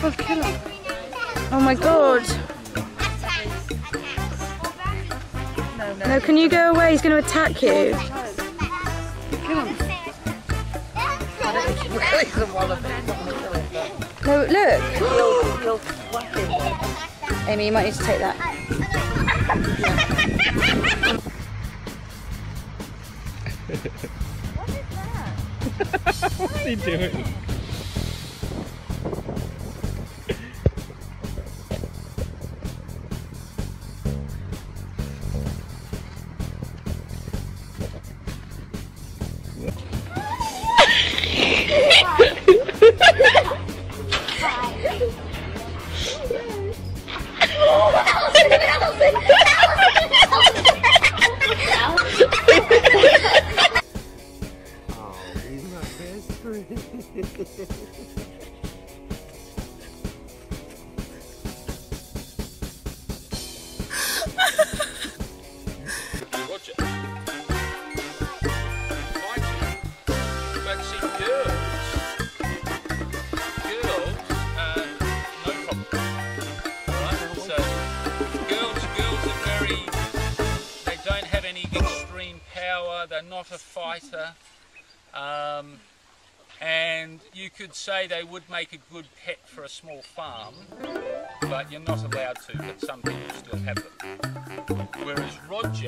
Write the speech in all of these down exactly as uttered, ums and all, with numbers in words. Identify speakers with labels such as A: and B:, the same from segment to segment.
A: God, kill him. Oh my God.
B: No, no.
A: No, can you go away? He's going to attack you.
B: Kill him.
A: No, look.
B: He'll, he'll whack him.
A: Amy, you might need to take that.
C: What is that? What's he doing?
D: They're not a fighter, um, and you could say they would make a good pet for a small farm, but you're not allowed to, but some people still have them. Whereas Roger,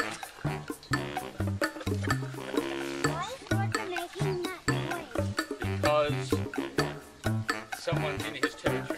D: because someone's in his territory.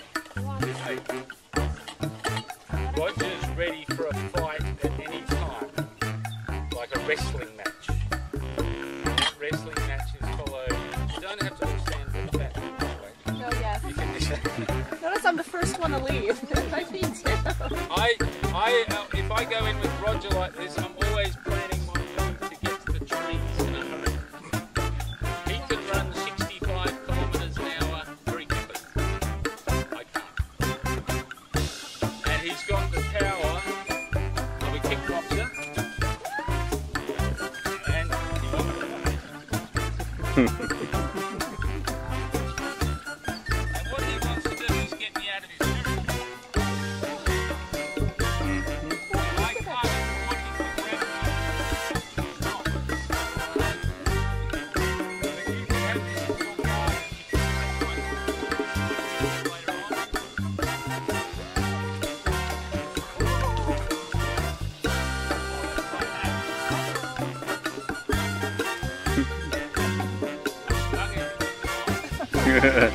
D: Roger's ready for a fight at any time, like a wrestling match. Wrestling matches follow. You don't have to understand what that is, by the way.
B: No, yes.
D: You can just
B: Notice I'm the first one to leave. I need to.
D: I, I, uh, if I go in with Roger like this, I'm always planning my move to get to the trees in a hurry. He can run sixty-five kilometres an hour very quickly. I can't. And he's got the power of a kickboxer. And he wants to and what he wants to do is get me out of his territory. I can't afford him to grab me. But you can have this in your garden if you make one later on.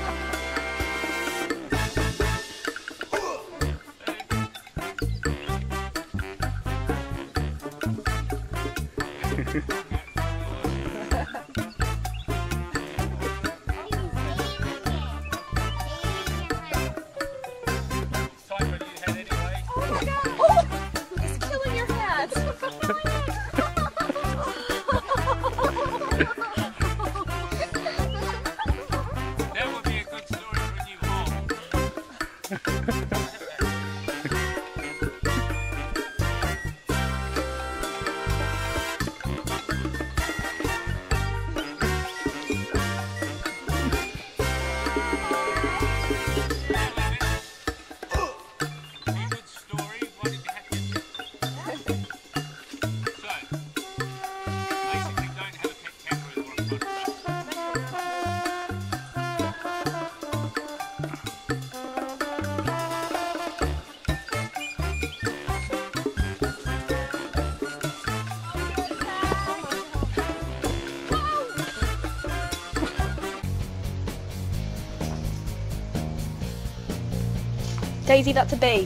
A: Daisy, that's a bee.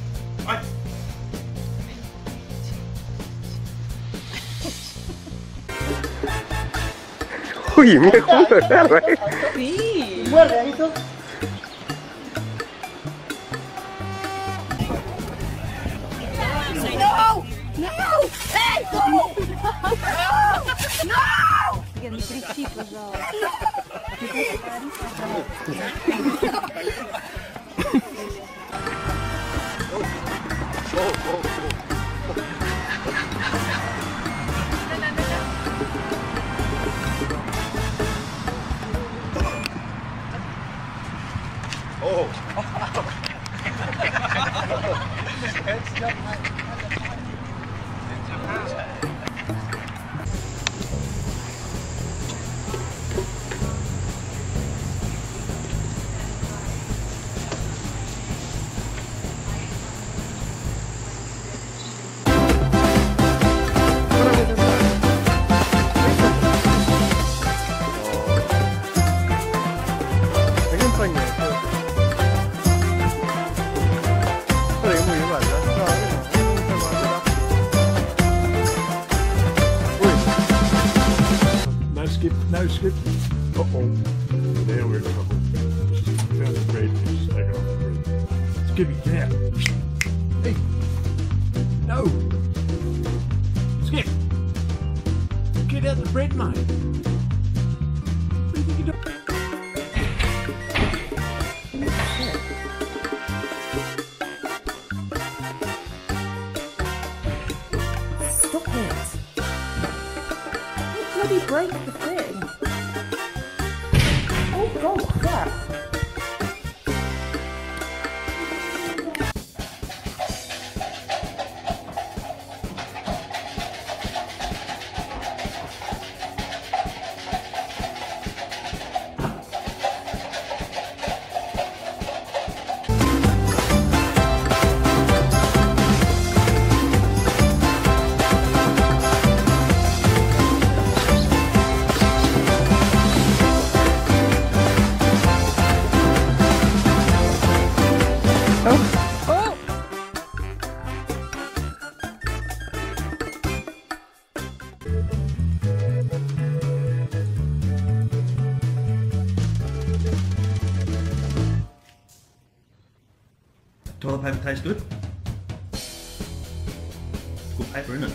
C: Uy, me joder, ¿eh?
B: Sí.
E: Muerde, ¿has visto?
B: No! No! Hey, no! No! No!
A: Я не кричи, пожалуйста.
C: Oh.
E: skip, no skip. Uh oh. Now we're in trouble. She's found the bread and she's taken off the bread. Skippy, get out. Hey. No. Skip. Get out the bread, mate. What do you think you're doing?
B: Stop it. You bloody broke the thing. Oh god, crap.
F: Toilet paper tastes good. It's good paper, isn't it?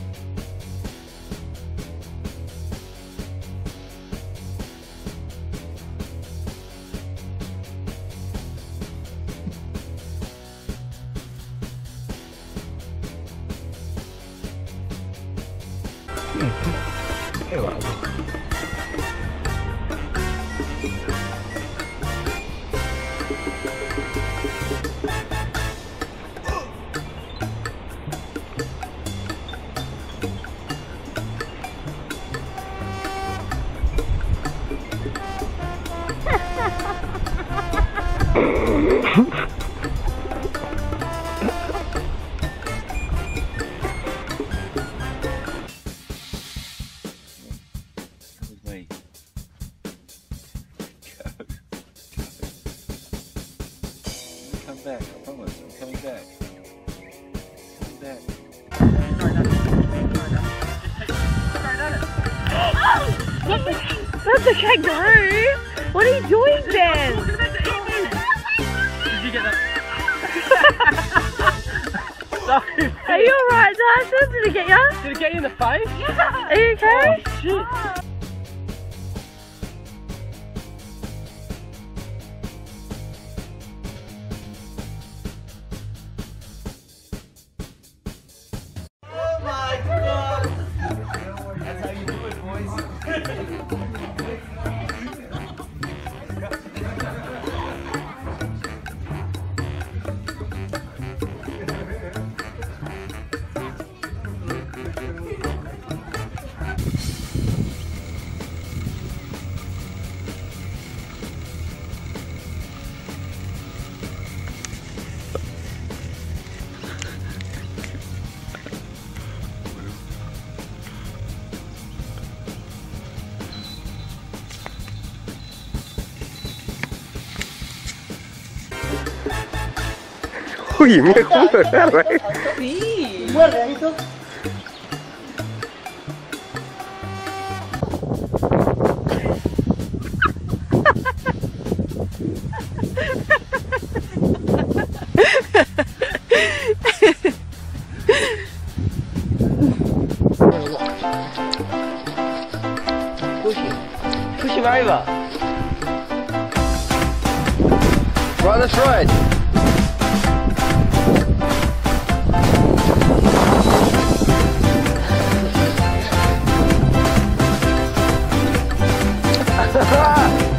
D: Come back, I promise, I'm coming back. Coming back.
A: That's a kangaroo! What are you doing then?
C: Did you get that?
A: Are you alright, Tyson? Did it get you?
C: Did it get you in the face?
A: Yeah. Are you okay?
C: Oh, shit. Uy, me joder, ¿eh?
B: Sí.
G: Push him. Push him over. Right, that's right. Ha ha ha!